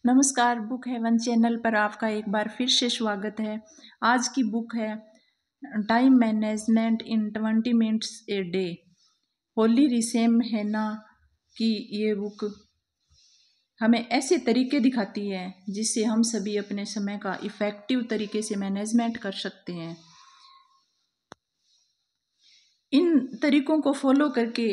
नमस्कार, book haven channel पर आपका एक बार फिर से स्वागत है। आज की बुक है time management in 20 minutes a day. Holly Reisem Hanna की ये बुक हमें ऐसे तरीके दिखाती है जिससे हम सभी अपने समय का इफ़ेक्टिव तरीके से मैनेजमेंट कर सकते हैं। इन तरीकों को फॉलो करके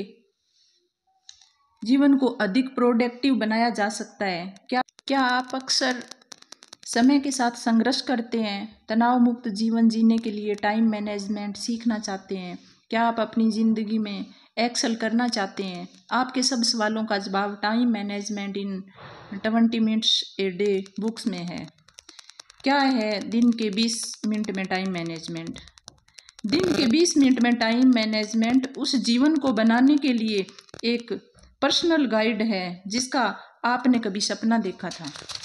जीवन को अधिक प्रोडक्टिव बनाया जा सकता है। क्या आप अक्सर समय के साथ संघर्ष करते हैं? तनाव मुक्त जीवन जीने के लिए टाइम मैनेजमेंट सीखना चाहते हैं? क्या आप अपनी ज़िंदगी में एक्सेल करना चाहते हैं? आपके सब सवालों का जवाब time management in 20 minutes a day books में है। क्या है दिन के 20 मिनट में टाइम मैनेजमेंट? दिन के 20 मिनट में टाइम मैनेजमेंट उस जीवन को बनाने के लिए एक पर्सनल गाइड है जिसका आपने कभी सपना देखा था।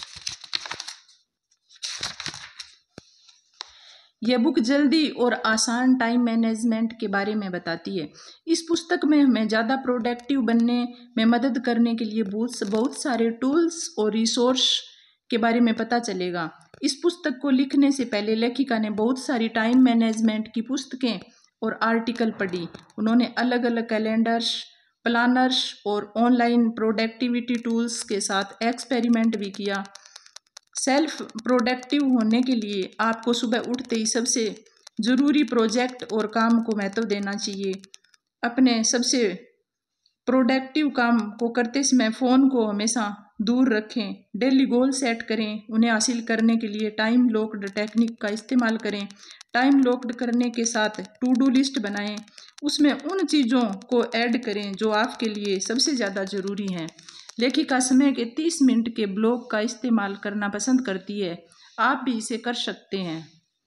यह बुक जल्दी और आसान टाइम मैनेजमेंट के बारे में बताती है। इस पुस्तक में हमें ज़्यादा प्रोडक्टिव बनने में मदद करने के लिए बहुत सारे टूल्स और रिसोर्स के बारे में पता चलेगा। इस पुस्तक को लिखने से पहले लेखिका ने बहुत सारी टाइम मैनेजमेंट की पुस्तकें और आर्टिकल पढ़ी। उन्होंने अलग अलग कैलेंडर्स, प्लानर्स और ऑनलाइन प्रोडक्टिविटी टूल्स के साथ एक्सपेरिमेंट भी किया। सेल्फ प्रोडक्टिव होने के लिए आपको सुबह उठते ही सबसे ज़रूरी प्रोजेक्ट और काम को महत्व देना चाहिए। अपने सबसे प्रोडक्टिव काम को करते समय फ़ोन को हमेशा दूर रखें। डेली गोल सेट करें। उन्हें हासिल करने के लिए टाइम लॉक्ड टेक्निक का इस्तेमाल करें। टाइम लॉक्ड करने के साथ टू डू लिस्ट बनाएं। उसमें उन चीज़ों को ऐड करें जो आपके लिए सबसे ज़्यादा ज़रूरी हैं। लेखिका समय के 30 मिनट के ब्लॉक का इस्तेमाल करना पसंद करती है। आप भी इसे कर सकते हैं।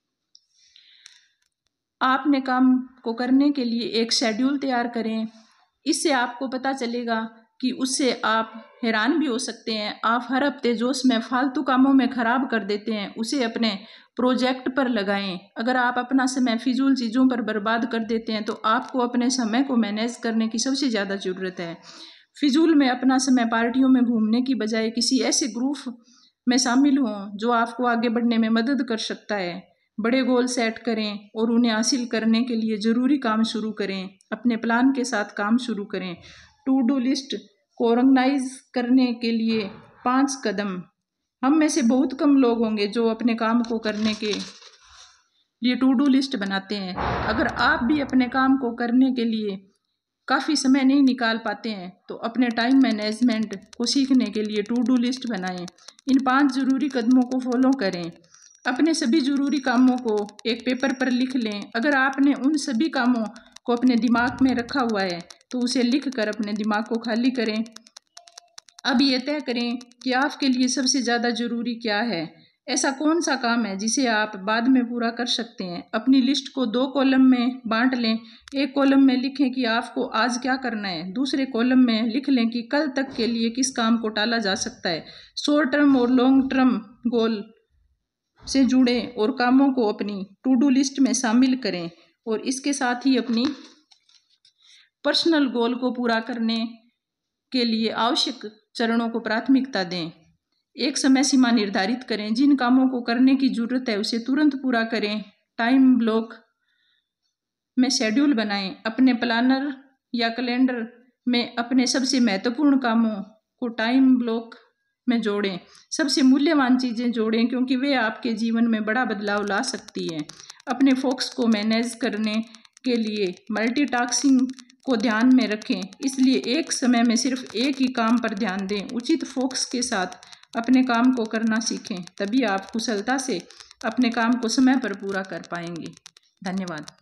आपने काम को करने के लिए एक शेड्यूल तैयार करें। इससे आपको पता चलेगा कि उससे आप हैरान भी हो सकते हैं। आप हर हफ्ते जो समय फालतू कामों में ख़राब कर देते हैं उसे अपने प्रोजेक्ट पर लगाएं। अगर आप अपना समय फिजूल चीज़ों पर बर्बाद कर देते हैं तो आपको अपने समय को मैनेज करने की सबसे ज़्यादा ज़रूरत है। फिजूल में अपना समय पार्टियों में घूमने की बजाय किसी ऐसे ग्रुप में शामिल हों जो आपको आगे बढ़ने में मदद कर सकता है। बड़े गोल सेट करें और उन्हें हासिल करने के लिए ज़रूरी काम शुरू करें। अपने प्लान के साथ काम शुरू करें। टू डू लिस्ट को ऑर्गेनाइज करने के लिए 5 कदम। हम में से बहुत कम लोग होंगे जो अपने काम को करने के लिए टू डू लिस्ट बनाते हैं। अगर आप भी अपने काम को करने के लिए काफ़ी समय नहीं निकाल पाते हैं तो अपने टाइम मैनेजमेंट को सीखने के लिए टू डू लिस्ट बनाएं। इन 5 ज़रूरी कदमों को फॉलो करें। अपने सभी ज़रूरी कामों को एक पेपर पर लिख लें। अगर आपने उन सभी कामों को अपने दिमाग में रखा हुआ है तो उसे लिख कर अपने दिमाग को खाली करें। अब ये तय करें कि आपके लिए सबसे ज़्यादा ज़रूरी क्या है। ऐसा कौन सा काम है जिसे आप बाद में पूरा कर सकते हैं। अपनी लिस्ट को 2 कॉलम में बांट लें। एक कॉलम में लिखें कि आपको आज क्या करना है। दूसरे कॉलम में लिख लें कि कल तक के लिए किस काम को टाला जा सकता है। शॉर्ट टर्म और लॉन्ग टर्म गोल से जुड़े और कामों को अपनी टू डू लिस्ट में शामिल करें और इसके साथ ही अपनी पर्सनल गोल को पूरा करने के लिए आवश्यक चरणों को प्राथमिकता दें। एक समय सीमा निर्धारित करें। जिन कामों को करने की ज़रूरत है उसे तुरंत पूरा करें। टाइम ब्लॉक में शेड्यूल बनाएं। अपने प्लानर या कैलेंडर में अपने सबसे महत्वपूर्ण कामों को टाइम ब्लॉक में जोड़ें। सबसे मूल्यवान चीज़ें जोड़ें क्योंकि वे आपके जीवन में बड़ा बदलाव ला सकती हैं। अपने फोकस को मैनेज करने के लिए मल्टीटास्किंग को ध्यान में रखें। इसलिए एक समय में सिर्फ एक ही काम पर ध्यान दें। उचित फोकस के साथ अपने काम को करना सीखें। तभी आप कुशलता से अपने काम को समय पर पूरा कर पाएंगे। धन्यवाद।